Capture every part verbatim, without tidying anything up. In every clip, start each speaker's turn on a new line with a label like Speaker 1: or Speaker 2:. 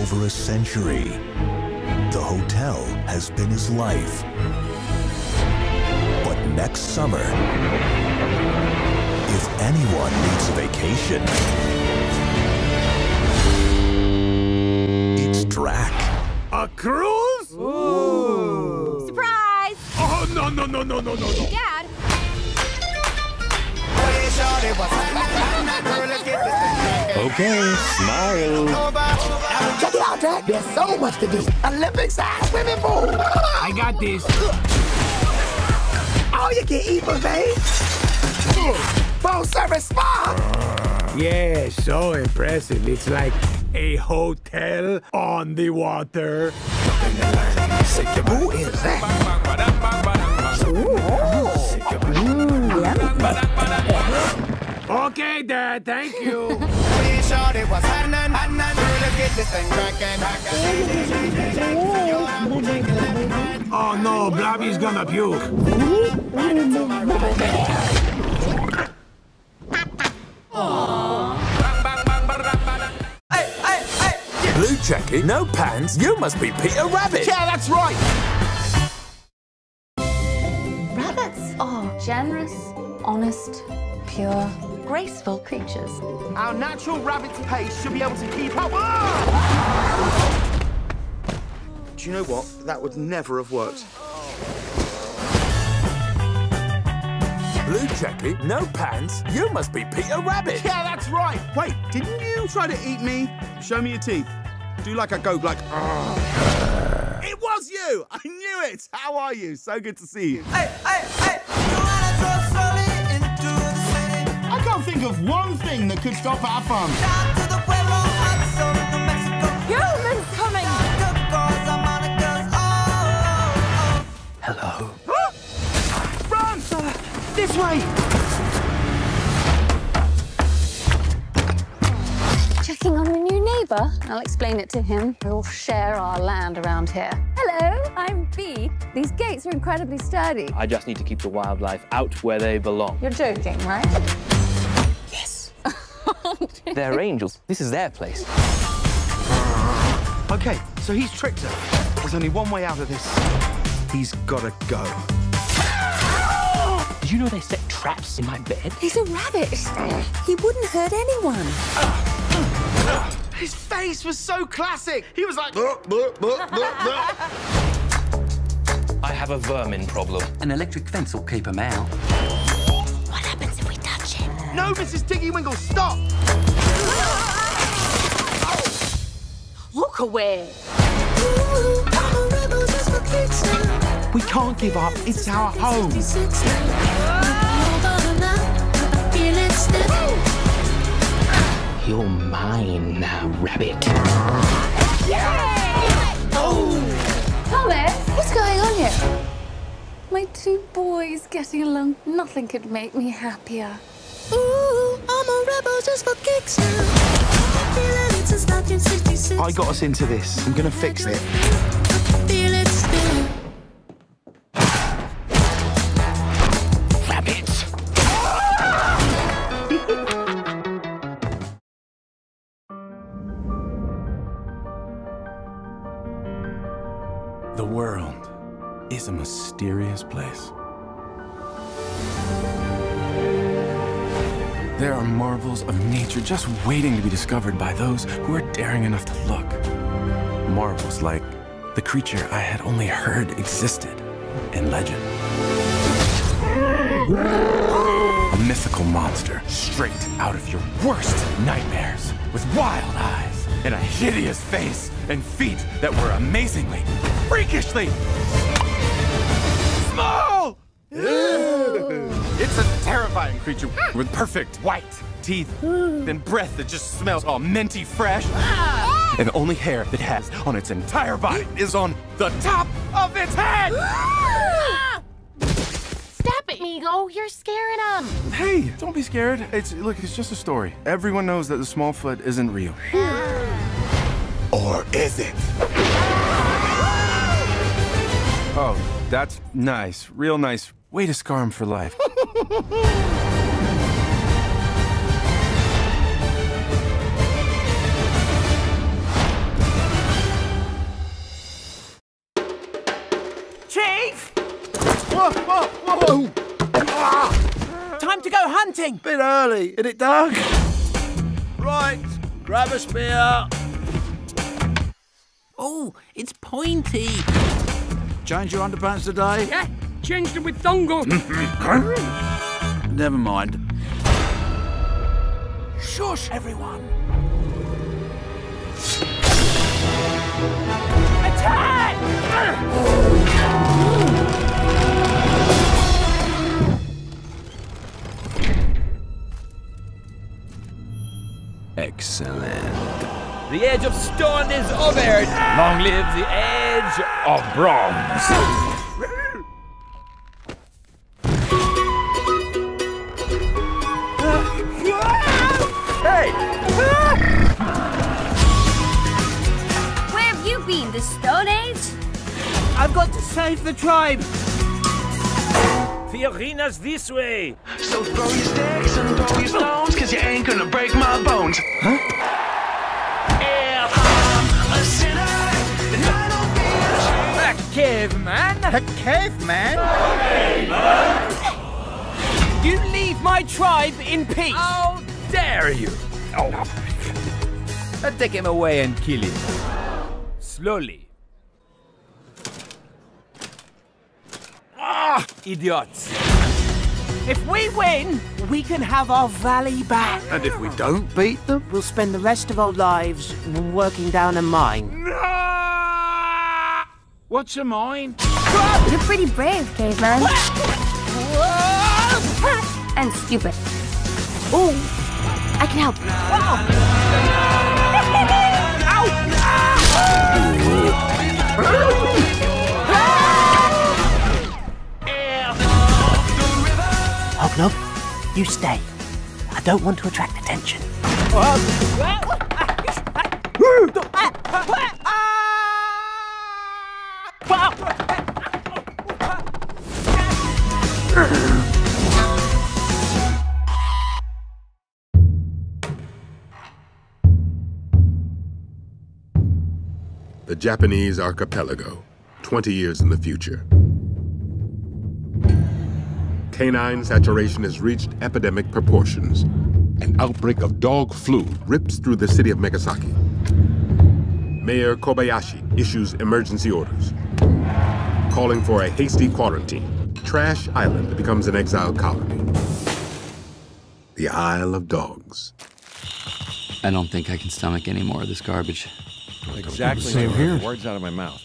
Speaker 1: over a century. The hotel has been his life. But next summer, if anyone needs a vacation, it's Drac.
Speaker 2: A cruise?
Speaker 3: Ooh. Surprise!
Speaker 2: Oh, no, no, no, no, no, no, no.
Speaker 3: Dad!
Speaker 4: Okay, smile.
Speaker 5: Check it out, Drac. There's so much to do. Olympic-sized swimming pool.
Speaker 2: I got this.
Speaker 5: All you can eat for babe. Full-service spa.
Speaker 2: Yeah, so impressive. It's like a hotel on the water.
Speaker 5: Who is that? Ooh. Mm, yummy.
Speaker 2: Okay, Dad, thank you. Oh no, Blobby's gonna puke.
Speaker 4: Blue checky, no pants. You must be Peter Rabbit.
Speaker 2: Yeah, that's right.
Speaker 3: Rabbits are generous, honest, pure, graceful creatures.
Speaker 6: Our natural rabbit's pace should be able to keep up. Ah! Do you know what? That would never have worked.
Speaker 4: Blue checky, no pants. You must be Peter Rabbit.
Speaker 6: Yeah, that's right. Wait, didn't you try to eat me? Show me your teeth. Do like a go, like. Ah. It was you. I knew it. How are you? So good to see you.
Speaker 7: Hey, hey, hey.
Speaker 6: I can't think of one thing that could stop our fun.
Speaker 3: Humans coming!
Speaker 4: Hello.
Speaker 6: Run! Uh, this way!
Speaker 3: Checking on the new neighbour. I'll explain it to him. We all share our land around here. Hello, I'm Bee. These gates are incredibly sturdy.
Speaker 8: I just need to keep the wildlife out where they belong.
Speaker 3: You're joking, right?
Speaker 8: Yes. They're angels. This is their place.
Speaker 6: Okay, so he's tricked her. There's only one way out of this. He's gotta go.
Speaker 8: Did you know they set traps in my bed?
Speaker 3: He's a rabbit. He wouldn't hurt anyone.
Speaker 6: His face was so classic. He was like. Buh, buh, buh, buh, buh.
Speaker 8: I have a vermin problem.
Speaker 9: An electric fence will keep him out.
Speaker 3: What happens if we touch him?
Speaker 6: No, Missus Tiggy Winkle, stop!
Speaker 3: Look away.
Speaker 6: We can't give up. It's our home.
Speaker 8: You're mine now, Rabbit.
Speaker 3: Thomas, what's going on here? My two boys getting along. Nothing could make me happier.
Speaker 7: Ooh, I'm a rebel just for kicks now.
Speaker 6: I got us into this. I'm gonna fix it.
Speaker 7: Feel it still.
Speaker 8: Rabbits.
Speaker 2: The world is a mysterious place. There are marvels of nature just waiting to be discovered by those who are daring enough to look. Marvels like the creature I had only heard existed in legend. A mythical monster straight out of your worst nightmares, with wild eyes and a hideous face and feet that were amazingly, freakishly small! It's a terrifying creature with perfect white teeth and breath that just smells all minty fresh. And the only hair it has on its entire body is on the top of its head!
Speaker 3: Stop it, Migo. You're scaring them.
Speaker 2: Hey, don't be scared. It's look, it's just a story. Everyone knows that the Smallfoot isn't real. Or is it? Oh, that's nice. Real nice. Way to scar him for life.
Speaker 6: whoa, whoa, whoa.
Speaker 10: Time to go hunting.
Speaker 6: Bit early, isn't it, Doug? Right, grab a spear.
Speaker 10: Oh, it's pointy.
Speaker 6: Change your underpants today?
Speaker 10: Yeah, changed them with dongle.
Speaker 6: Never mind. Shush, everyone.
Speaker 10: Attack!
Speaker 4: Excellent. The Age of Stone is over. Long live the Age of Bronze.
Speaker 11: Hey! Where have you been, the Stone Age?
Speaker 10: I've got to save the tribe.
Speaker 4: The arena's this way.
Speaker 12: So throw your sticks and throw your stones, cause you ain't gonna break my bones. Huh? If I'm a sinner, then I don't feel ashamed.
Speaker 10: A caveman? A caveman? A caveman? You leave my tribe in peace.
Speaker 4: How dare you? Oh. I'll take him away and kill him. Slowly. Ah, idiots.
Speaker 10: If we win, we can have our valley back.
Speaker 6: And if we don't beat them?
Speaker 10: We'll spend the rest of our lives working down a mine.
Speaker 4: No! What's a mine?
Speaker 11: You're pretty brave, caveman. And stupid. Ooh, I can help.
Speaker 10: Hognub, you stay. I don't want to attract attention.
Speaker 13: The Japanese archipelago, twenty years in the future. Canine saturation has reached epidemic proportions. An outbreak of dog flu rips through the city of Megasaki. Mayor Kobayashi issues emergency orders, calling for a hasty quarantine. Trash Island becomes an exile colony. The Isle of Dogs.
Speaker 9: I don't think I can stomach any more of this garbage.
Speaker 14: Exactly.
Speaker 15: Same here.
Speaker 14: Words out of my mouth.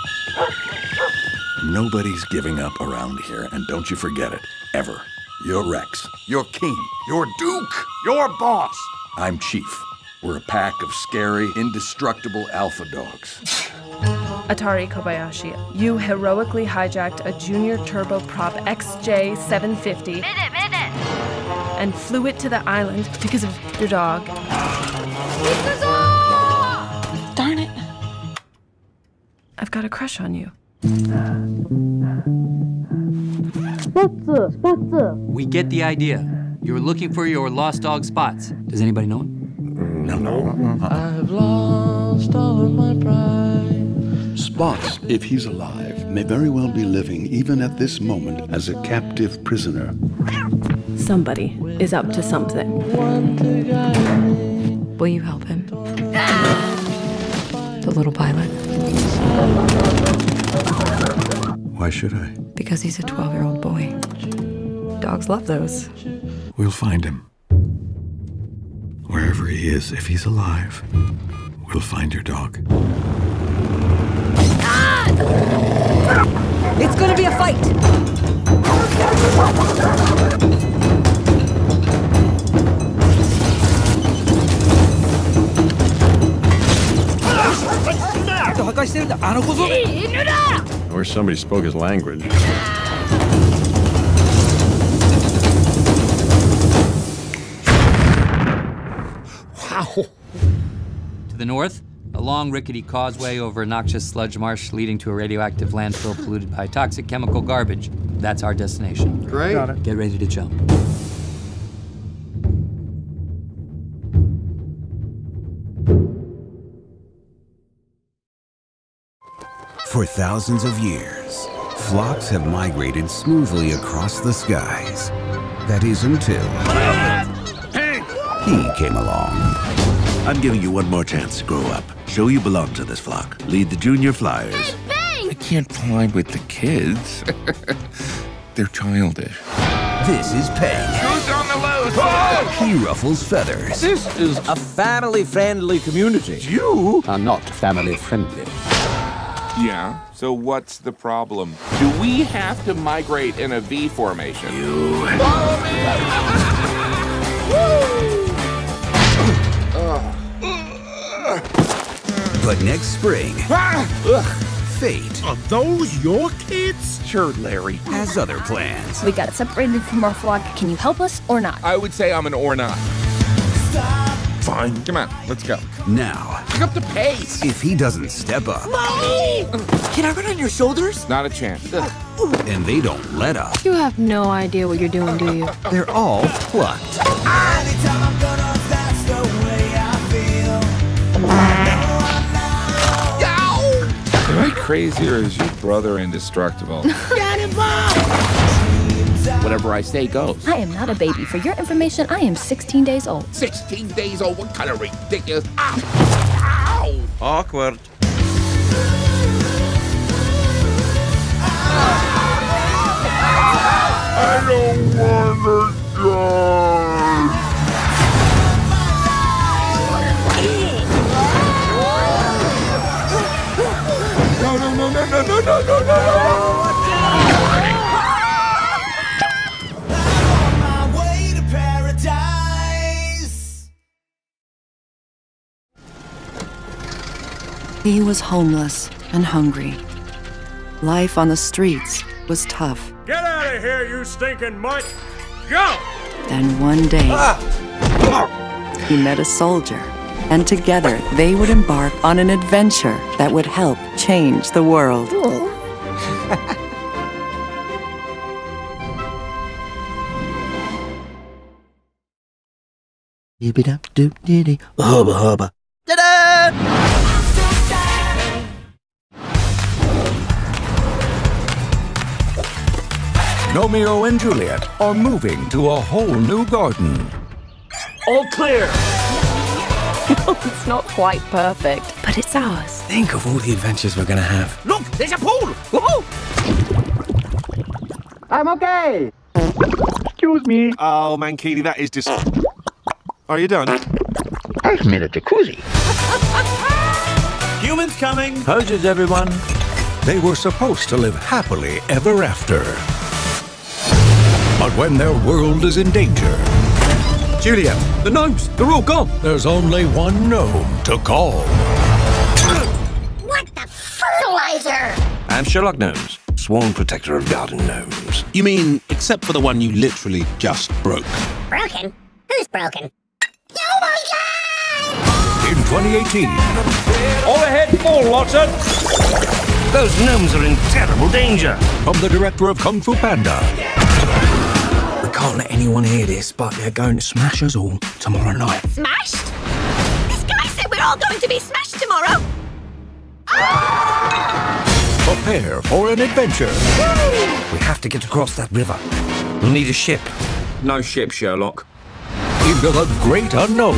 Speaker 1: Nobody's giving up around here, and don't you forget it, ever. You're Rex. You're King. You're Duke. You're Boss. I'm Chief. We're a pack of scary, indestructible alpha dogs.
Speaker 16: Atari Kobayashi, you heroically hijacked a Junior Turboprop X J seven fifty
Speaker 11: Minute, minute.
Speaker 16: and flew it to the island because of your dog. Darn it. I've got a crush on you.
Speaker 9: We get the idea. You're looking for your lost dog Spots. Does anybody know him?
Speaker 1: No, no.
Speaker 12: I've lost all of my pride.
Speaker 17: Spots, if he's alive, may very well be living even at this moment as a captive prisoner.
Speaker 16: Somebody is up to something. Will you help him? The little pilot.
Speaker 17: Why should I?
Speaker 16: Because he's a twelve-year-old boy. Dogs love those.
Speaker 17: We'll find him. Wherever he is, if he's alive, we'll find your dog.
Speaker 10: It's gonna be a fight!
Speaker 14: I wish somebody spoke his language.
Speaker 9: Wow. To the north, a long rickety causeway over a noxious sludge marsh leading to a radioactive landfill polluted by toxic chemical garbage. That's our destination.
Speaker 15: Great. Got it.
Speaker 9: Get ready to jump.
Speaker 1: For thousands of years,
Speaker 15: flocks have migrated smoothly across the skies. That is until he came along.
Speaker 18: I'm giving you one more chance to grow up. Show you belong to this flock. Lead the junior flyers.
Speaker 19: I can't fly with the kids. They're childish.
Speaker 15: This is Peng.
Speaker 19: Who's on the loose?
Speaker 15: He ruffles feathers.
Speaker 4: This is a family-friendly community. You are not family-friendly.
Speaker 19: Yeah, so what's the problem? Do we have to migrate in a V formation?
Speaker 18: You...
Speaker 19: Follow me!
Speaker 15: But next spring, fate.
Speaker 10: Are those your kids?
Speaker 19: Sure, Larry.
Speaker 15: Has other plans.
Speaker 16: We got separated from our flock. Can you help us or not?
Speaker 19: I would say I'm an or not. Fine. Come on, let's go.
Speaker 15: Now,
Speaker 19: pick up the pace.
Speaker 15: If he doesn't step up,
Speaker 10: Mommy! Can I run on your shoulders?
Speaker 19: Not a chance.
Speaker 15: And they don't let up,
Speaker 3: You have no idea what you're doing, do you?
Speaker 15: they're all plucked.
Speaker 19: Am I crazy or is your brother indestructible?
Speaker 10: Get involved!
Speaker 19: Whatever I say goes.
Speaker 16: I am not a baby. For your information, I am sixteen days old.
Speaker 19: sixteen days old? What kind of ridiculous? Ow! Ow!
Speaker 18: Awkward.
Speaker 19: I don't wanna die. No, no, no, no, no, no, no, no, no!
Speaker 20: He was homeless and hungry. Life on the streets was tough.
Speaker 21: Get out of here, you stinking mutt! Go!
Speaker 20: Then one day, he met a soldier, and together they would embark on an adventure that would help change the world.
Speaker 5: Hubba hubba.
Speaker 15: Romeo and Juliet are moving to a whole new garden.
Speaker 10: All clear.
Speaker 16: It's not quite perfect, but it's ours.
Speaker 8: Think of all the adventures we're gonna have.
Speaker 10: Look, there's a pool. Woohoo!
Speaker 22: I'm okay.
Speaker 2: Excuse me. Oh, Mankini, that is dis... Are you done?
Speaker 22: I've made a jacuzzi.
Speaker 10: Humans coming.
Speaker 15: How's everyone? They were supposed to live happily ever after. But when their world is in danger...
Speaker 2: Juliet, the gnomes, they're all gone.
Speaker 15: There's only one gnome to call.
Speaker 11: What the fertilizer?
Speaker 18: I'm Sherlock Gnomes, sworn protector of garden gnomes.
Speaker 2: You mean, except for the one you literally just broke?
Speaker 11: Broken? Who's broken? Oh my god!
Speaker 15: In twenty eighteen...
Speaker 21: All ahead full, Watson!
Speaker 18: Those gnomes are in terrible danger.
Speaker 15: From the director of Kung Fu Panda...
Speaker 8: We can't let anyone hear this, but they're going to smash us all tomorrow night.
Speaker 11: Smashed? This guy said we're all going to be smashed tomorrow!
Speaker 15: Prepare for an adventure.
Speaker 8: We have to get across that river. We'll need a ship.
Speaker 2: No ship, Sherlock.
Speaker 15: Into the great unknown.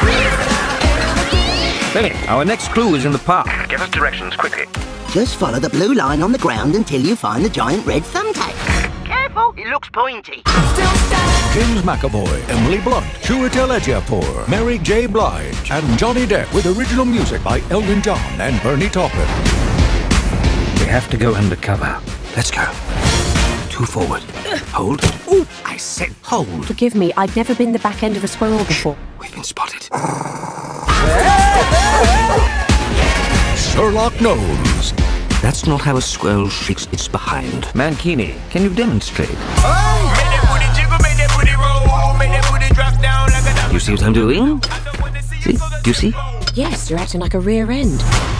Speaker 8: Benny, our next clue is in the park.
Speaker 18: Give us directions quickly.
Speaker 5: Just follow the blue line on the ground until you find the giant red thumbtack.
Speaker 11: Careful, it looks pointy.
Speaker 15: James McAvoy, Emily Blunt, Chiwetel Ejiofor, Mary J. Blige, and Johnny Depp with original music by Elton John and Bernie Taupin.
Speaker 8: We have to go undercover. Let's go. Two forward. Hold.
Speaker 10: Ooh, I said hold.
Speaker 11: Forgive me, I've never been the back end of a squirrel before.
Speaker 8: We've been spotted.
Speaker 15: Sherlock Gnomes.
Speaker 8: That's not how a squirrel shakes its behind. Mankini, can you demonstrate? You see what I'm doing? See? Do you see?
Speaker 11: Yes, you're acting like a rear end.